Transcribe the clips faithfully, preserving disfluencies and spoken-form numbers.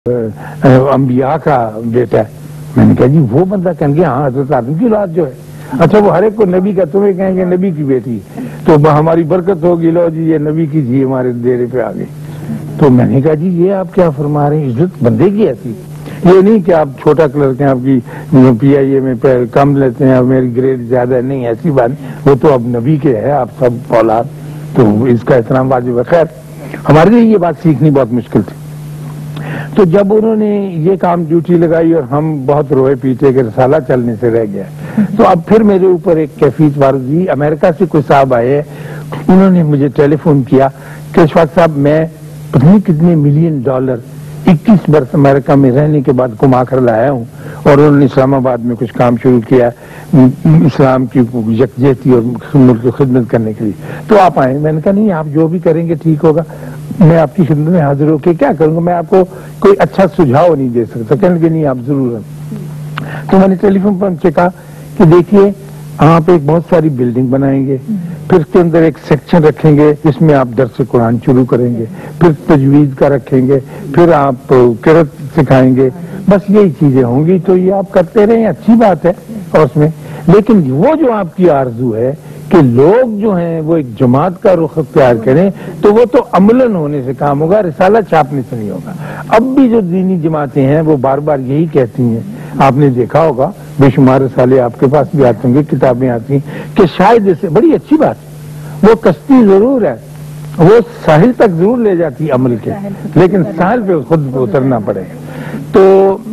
انبیاء کا بیٹا ہے. میں نے کہا جی وہ بندہ کہیں گے ہاں حضرت آدم کی اولاد جو ہے. اچھا وہ ہر ایک کو نبی کا، تمہیں کہیں گے نبی کی بیٹی تو ہماری برکت ہوگی، لو جی یہ نبی کی جی ہمارے ڈیرے پہ آ گئی. تو میں نے کہا جی یہ آپ کیا فرما رہے ہیں، عزت بندے کی ایسی، یہ نہیں کہ آپ چھوٹا کلرک ہیں، آپ کی پی آئی اے میں کم لیتے ہیں، میری گریڈ زیادہ نہیں، ایسی بات. وہ تو اب نبی کے ہے آپ سب اولاد، تو اس کا احترام واجب ہے. خیر ہمارے لیے یہ بات سیکھنی بہت مشکل تھی. تو جب انہوں نے یہ کام ڈیوٹی لگائی اور ہم بہت روئے پیٹے کہ رسالہ چلنے سے رہ گیا، تو اب پھر میرے اوپر ایک کیفیت وارد ہوئی. امریکہ سے کوئی صاحب آئے، انہوں نے مجھے ٹیلی فون کیا کہ اشفاق صاحب میں پتہ نہیں کتنے ملین ڈالر اکیس برس امریکہ میں رہنے کے بعد کما کر لایا ہوں، اور انہوں نے اسلام آباد میں کچھ کام شروع کیا اسلام کی یکجہتی اور ملک کی خدمت کرنے کے لیے، تو آپ آئیں. میں نے کہا نہیں آپ جو بھی کریں گے ٹھیک ہوگا، میں آپ کی خدمت میں حاضر ہو کے کیا کروں گا، میں آپ کو کوئی اچھا سجھاؤ نہیں دے سکتا. کہنے لگے نہیں آپ ضرور ہیں. تو میں نے ٹیلی فون پر ان سے کہا کہ دیکھیے آپ ایک بہت ساری بلڈنگ بنائیں گے، پھر اس کے اندر ایک سیکشن رکھیں گے جس میں آپ درس قرآن شروع کریں گے، پھر تجوید کا رکھیں گے، پھر آپ قرأت سکھائیں گے، بس یہی چیزیں ہوں گی. تو یہ آپ کرتے رہیں، اچھی بات ہے. اور اس میں لیکن وہ جو آپ کی آرزو ہے کہ لوگ جو ہیں وہ ایک جماعت کا رخ اختیار کریں، تو وہ تو عملاً ہونے سے کام ہوگا، رسالہ چھاپنے سے نہیں ہوگا. اب بھی جو دینی جماعتیں ہیں وہ بار بار یہی کہتی ہیں، آپ نے دیکھا ہوگا بے شمار رسالے آپ کے پاس بھی آتے ہوں گے، کتابیں آتی ہیں کہ شاید اسے بڑی اچھی بات ہے، وہ کشتی ضرور ہے، وہ ساحل تک ضرور لے جاتی عمل کے، لیکن ساحل پہ خود اترنا پڑے گا. تو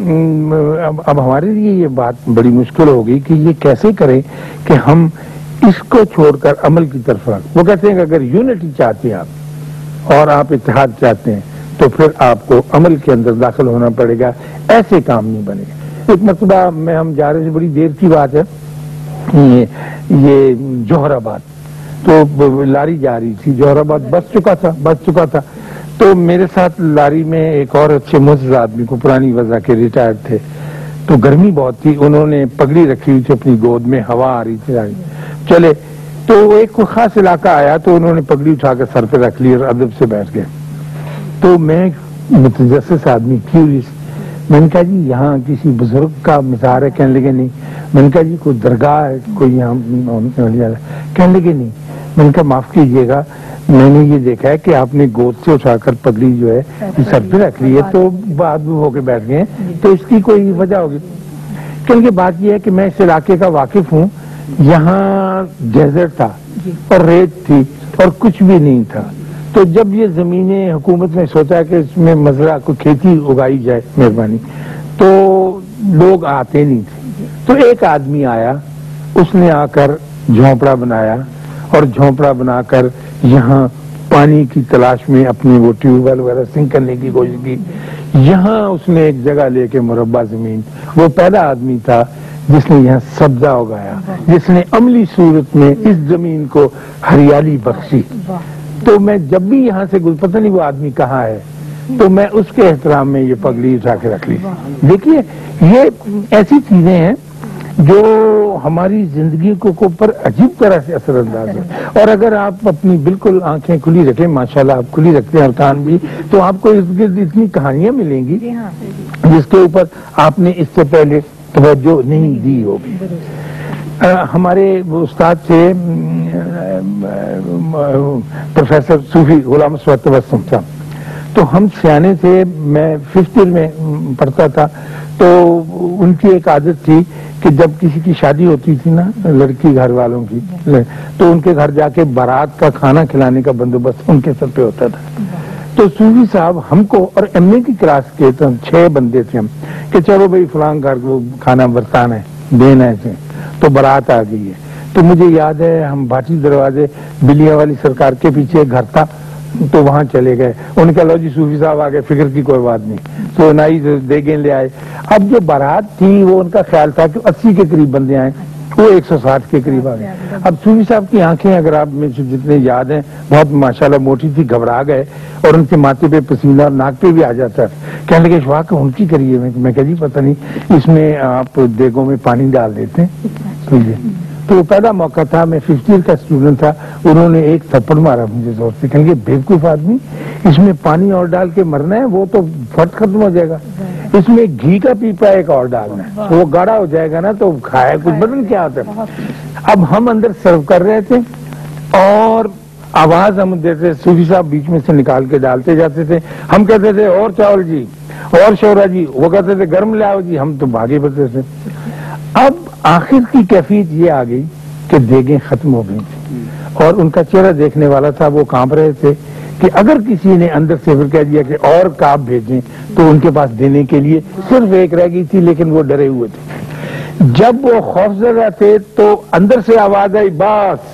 اب ہمارے لیے یہ بات بڑی مشکل ہوگی کہ یہ کیسے کریں کہ ہم اس کو چھوڑ کر عمل کی طرف رکھ. وہ کہتے ہیں کہ اگر یونٹی چاہتے ہیں آپ اور آپ اتحاد چاہتے ہیں تو پھر آپ کو عمل کے اندر داخل ہونا پڑے گا، ایسے کام نہیں بنے گا. ایک مرتبہ میں ہم جا رہے تھے، بڑی دیر کی بات ہے، یہ جوہر آباد، تو لاری جا رہی تھی جوہر آباد، بس چکا تھا بس چکا تھا تو میرے ساتھ لاری میں ایک اور اچھے معزز آدمی کو پرانی وضع کے ریٹائرڈ تھے. تو گرمی بہت تھی، انہوں نے پگڑی رکھی ہوئی تھی اپنی گود میں، ہوا آ رہی تھی چلے. تو ایک خاص علاقہ آیا تو انہوں نے پگڑی اٹھا کر سر پہ رکھ لی اور ادب سے بیٹھ گئے. تو میں متجسس آدمی کیوریس، میں نے کہا جی یہاں کسی بزرگ کا مزار ہے؟ کہنے لگے نہیں. میں نے کہا جی کوئی درگاہ ہے کوئی یہاں؟ کہنے لگے نہیں. میں نے کہا معاف کیجیے گا، میں نے یہ دیکھا ہے کہ آپ نے گود سے اٹھا کر پگڑی جو ہے سر پہ رکھ لی ہے تو بعد میں ہو کے بیٹھ گئے، تو اس کی کوئی وجہ ہوگی؟ کہنے کی بات یہ ہے کہ میں اس علاقے کا واقف ہوں، یہاں ڈیزرٹ تھا اور ریت تھی اور کچھ بھی نہیں تھا. تو جب یہ زمینیں حکومت نے سوچا کہ اس میں مزرعہ کو کھیتی اگائی جائے مہربانی، تو لوگ آتے نہیں تھے. تو ایک آدمی آیا، اس نے آ کر جھونپڑا بنایا اور جھونپڑا بنا کر یہاں پانی کی تلاش میں اپنی وہ ٹیوب ویل وغیرہ سنک کرنے کی کوشش کی. یہاں اس نے ایک جگہ لے کے مربع زمین، وہ پہلا آدمی تھا جس نے یہاں سبزہ اگایا، جس نے عملی صورت میں اس زمین کو ہریالی بخشی. تو میں جب بھی یہاں سے گزر، پتہ نہیں وہ آدمی کہاں ہے، تو میں اس کے احترام میں یہ پگڑی اٹھا کے رکھ لی. دیکھیے یہ ایسی چیزیں ہیں جو ہماری زندگی کو اوپر عجیب طرح سے اثر انداز ہے. اور اگر آپ اپنی بالکل آنکھیں کھلی رکھیں، ماشاءاللہ آپ کھلی رکھتے ہیں اور کان بھی، تو آپ کو ارد گرد اتنی کہانیاں ملیں گی جس کے اوپر آپ نے اس سے پہلے توجہ نہیں دی ہوگی. ہمارے استاد تھے پروفیسر صوفی غلام تبسم صاحب، تو ہم سیانے تھے، میں ففتھ ایئر میں پڑھتا تھا. تو ان کی ایک عادت تھی کہ جب کسی کی شادی ہوتی تھی نا لڑکی گھر والوں کی، تو ان کے گھر جا کے بارات کا کھانا کھلانے کا بندوبست ان کے سر پہ ہوتا تھا. تو صوفی صاحب ہم کو، اور ایم اے کی کلاس کے تو چھ بندے تھے ہم، کہ چلو بھائی فلاں گھر کو کھانا برسانا ہے دینا ہے، تو بارات آ گئی ہے. تو مجھے یاد ہے ہم بھاٹی دروازے بلیا والی سرکار کے پیچھے گھر تھا، تو وہاں چلے گئے. ان کا لو جی صوفی صاحب آ گئے، فکر کی کوئی بات نہیں. تو نائی دیگیں لے آئے. اب جو بارات تھی وہ ان کا خیال تھا کہ اسی کے قریب بندے آئے، وہ ایک سو ساٹھ کے قریب آ گئے. اب صوفی صاحب کی آنکھیں اگر آپ میں جتنے یاد ہیں بہت ماشاءاللہ موٹی تھی، گھبرا گئے اور ان کے ماتھے پہ پسینہ اور ناک پہ بھی آ جاتا ہے. کہنے لگے اشفاق ان کی کریے. میں کہا جی پتہ نہیں، اس میں آپ دیگوں میں پانی ڈال دیتے ہیں. تو پہلا موقع تھا، میں ففتھ ایئر کا اسٹوڈنٹ تھا، انہوں نے ایک تھپڑ مارا مجھے زور سے، کہیں گے بیوقوف آدمی، اس میں پانی اور ڈال کے مرنا ہے، وہ تو فٹ ختم ہو جائے گا، اس میں گھی کا پیپا ایک اور ڈالنا ہے، وہ گاڑھا ہو جائے گا نا تو کھایا کچھ بدن کیا ہوتا ہے۔ اب ہم اندر سرو کر رہے تھے اور آواز ہم دیتے، صوفی صاحب بیچ میں سے نکال کے ڈالتے جاتے تھے، ہم کہتے تھے اور چاول جی، اور شورا جی، وہ کہتے تھے گرم لاؤ جی، ہم تو بھاگے بھرتے تھے۔ اب آخر کی کیفیت یہ آ گئی کہ دیگیں ختم ہو گئی تھی اور ان کا چہرہ دیکھنے والا تھا، وہ کانپ رہے تھے کہ اگر کسی نے اندر سے پھر کہہ دیا کہ اور کاپ بھیجیں تو ان کے پاس دینے کے لیے صرف ایک رہ گئی تھی، لیکن وہ ڈرے ہوئے تھے۔ جب وہ خوفزدہ تھے تو اندر سے آواز آئی باس،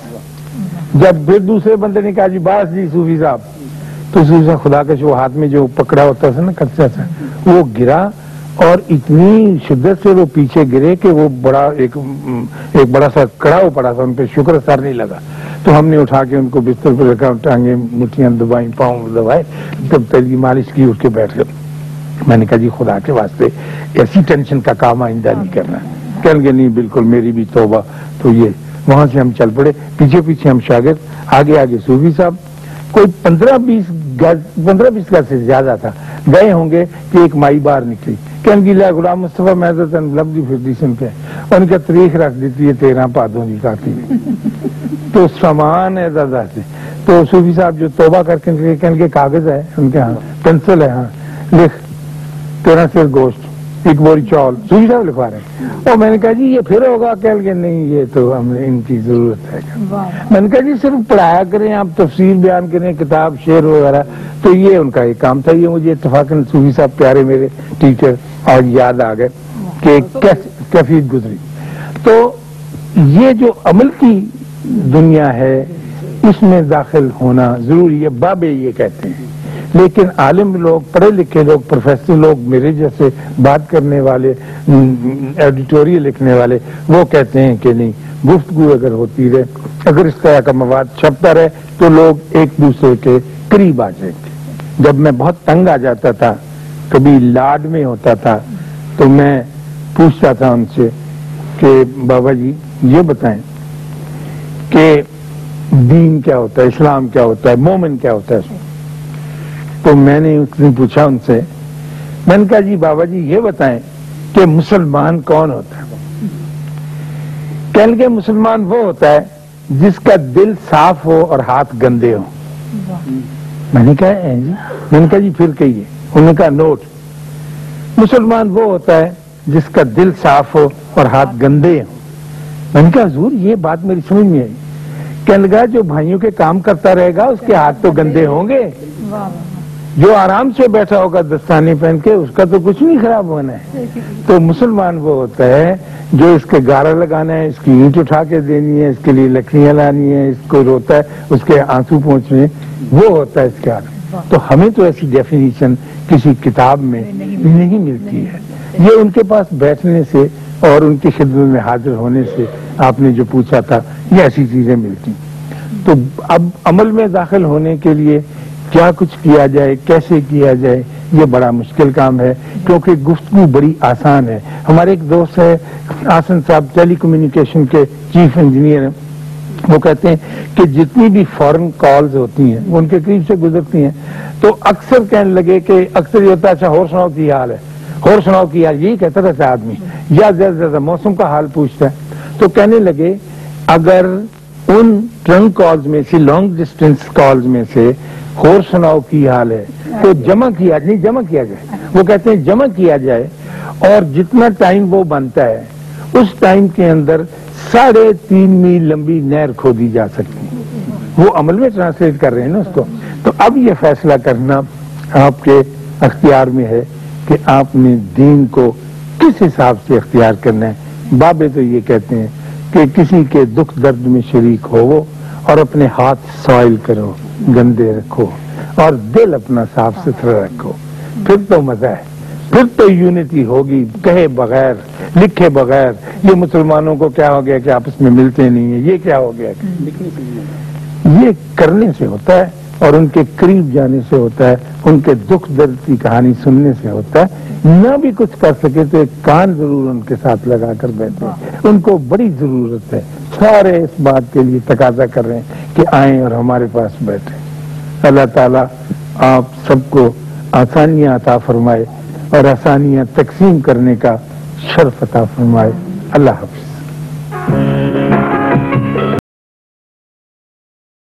جب پھر دوسرے بندے نے کہا جی باس جی صوفی صاحب، تو صوفی صاحب خدا کا جو ہاتھ میں جو پکڑا ہوتا تھا نا کچا تھا، وہ گرا اور اتنی شدت سے وہ پیچھے گرے کہ وہ بڑا ایک ایک بڑا سا کڑاؤ پڑا تھا ان پہ، شکر اثر نہیں لگا، تو ہم نے اٹھا کے ان کو بستر پہ رکھا، ٹانگیں مٹھیاں دبائیں، پاؤں دبائے، تب تیل مالش کی، اٹھ کے بیٹھ گئے۔ میں نے کہا جی خدا کے واسطے ایسی ٹینشن کا کام آئندہ نہیں کرنا، کہیں گے نہیں بالکل میری بھی توبہ۔ تو یہ وہاں سے ہم چل پڑے، پیچھے پیچھے ہم شاگرد، آگے آگے صوفی صاحب، کوئی پندرہ بیس گز پندرہ بیس گز سے زیادہ تھا، گئے ہوں گے کہ ایک مائی باہر نکلی، کہنے کی لے غلام مصطفیٰ محض لفظی فردیسن پہ ان کا تاریخ رکھ دیتی ہے تیرہ پادوں کی کاتی تو سامان ہے دادا سے۔ تو صوفی صاحب جو توبہ کر کے کہنے کے کاغذ ہے ان کے ہاں، پینسل ہے، ہاں لکھ تیرہ سیر گوشت ایک بوری چاول، صوفی صاحب لکھوا رہے ہیں۔ اور میں نے کہا جی یہ پھر ہوگا، کہہ کہ نہیں یہ تو ہمیں ان کی ضرورت ہے۔ میں نے کہا جی صرف پڑھایا کریں آپ، تفسیر بیان کریں، کتاب شعر وغیرہ، تو یہ ان کا ایک کام تھا۔ یہ مجھے اتفاقاً صوفی صاحب پیارے میرے ٹیچر اور یاد آ گئے کہ کیفیت گزری۔ تو یہ جو عمل کی دنیا ہے اس میں داخل ہونا ضروری ہے، بابے یہ کہتے ہیں، لیکن عالم لوگ، پڑھے لکھے لوگ، پروفیسر لوگ، میرے جیسے بات کرنے والے، ایڈیٹوریل لکھنے والے، وہ کہتے ہیں کہ نہیں، گفتگو اگر ہوتی رہے، اگر اس طرح کا مواد چھپتا رہے تو لوگ ایک دوسرے کے قریب آ جائیں گے۔ جب میں بہت تنگ آ جاتا تھا، کبھی لاڈ میں ہوتا تھا، تو میں پوچھتا تھا ان سے کہ بابا جی یہ بتائیں کہ دین کیا ہوتا ہے، اسلام کیا ہوتا ہے، مومن کیا ہوتا ہے۔ تو میں نے اس دن پوچھا ان سے، میں نے کہا جی بابا جی یہ بتائیں کہ مسلمان کون ہوتا ہے؟ کہنے لگے مسلمان وہ ہوتا ہے جس کا دل صاف ہو اور ہاتھ گندے ہو۔ میں نے کہا اے جی، میں نے کہا جی پھر کہیے۔ انہوں نے کہا نوٹ، مسلمان وہ ہوتا ہے جس کا دل صاف ہو اور ہاتھ گندے ہو۔ میں نے کہا حضور یہ بات میری سمجھ میں آئی۔ کہنے لگا جو بھائیوں کے کام کرتا رہے گا اس کے ہاتھ تو گندے ہوں گے، جو آرام سے بیٹھا ہوگا دستانے پہن کے اس کا تو کچھ نہیں خراب ہونا ہے۔ تو مسلمان وہ ہوتا ہے جو اس کے گارا لگانا ہے، اس کی اینٹ اٹھا کے دینی ہے، اس کے لیے لکڑیاں لانی ہے، اس کو روتا ہے، اس کے آنسو پہنچنے، وہ ہوتا ہے اس کے ہاتھ۔ تو ہمیں تو ایسی ڈیفینیشن کسی کتاب میں نہیں ملتی ہے، یہ ان کے پاس بیٹھنے سے اور ان کی خدمت میں حاضر ہونے سے آپ نے جو پوچھا تھا یہ ایسی چیزیں ملتی۔ تو اب عمل میں داخل ہونے کے لیے کیا کچھ کیا جائے، کیسے کیا جائے، یہ بڑا مشکل کام ہے، کیونکہ گفتگو بڑی آسان ہے۔ ہمارے ایک دوست ہے آسن صاحب، ٹیلی کمیونیکیشن کے چیف انجینئر ہیں، وہ کہتے ہیں کہ جتنی بھی فورن کالز ہوتی ہیں وہ ان کے قریب سے گزرتی ہیں تو اکثر کہنے لگے کہ اکثر یہ ہوتا ہے اچھا اور سناؤ کی حال ہے، اور سناؤ کی حال، یہی کہتا تھا آدمی، یا زیادہ سے زیادہ موسم کا حال پوچھتا ہے۔ تو کہنے لگے اگر ان ٹرنک کالز میں سے، لانگ ڈسٹینس کالز میں سے اور سناؤ کی حال ہے تو جمع کیا نہیں جمع کیا جائے، وہ کہتے ہیں جمع کیا جائے اور جتنا ٹائم وہ بنتا ہے اس ٹائم کے اندر ساڑھے تین میل لمبی نہر کھودی جا سکتی، وہ عمل میں ٹرانسلیٹ کر رہے ہیں نا اس کو۔ تو اب یہ فیصلہ کرنا آپ کے اختیار میں ہے کہ آپ نے دین کو کس حساب سے اختیار کرنا ہے۔ بابے تو یہ کہتے ہیں کہ کسی کے دکھ درد میں شریک ہو اور اپنے ہاتھ سوائل کرو، گندے رکھو، اور دل اپنا صاف ستھرا رکھو، پھر تو مزہ ہے، پھر تو یونٹی ہوگی، کہے بغیر، لکھے بغیر۔ یہ مسلمانوں کو کیا ہو گیا کہ آپس میں ملتے نہیں ہیں، یہ کیا ہو گیا؟ یہ کرنے سے ہوتا ہے اور ان کے قریب جانے سے ہوتا ہے، ان کے دکھ درد کی کہانی سننے سے ہوتا ہے۔ نہ بھی کچھ کر سکے تو ایک کان ضرور ان کے ساتھ لگا کر بیٹھے، ان کو بڑی ضرورت ہے۔ سارے اس بات کے لیے تقاضا کر رہے ہیں کہ آئیں اور ہمارے پاس بیٹھیں۔ اللہ تعالیٰ آپ سب کو آسانیاں عطا فرمائے اور آسانیاں تقسیم کرنے کا شرف عطا فرمائے۔ اللہ حافظ۔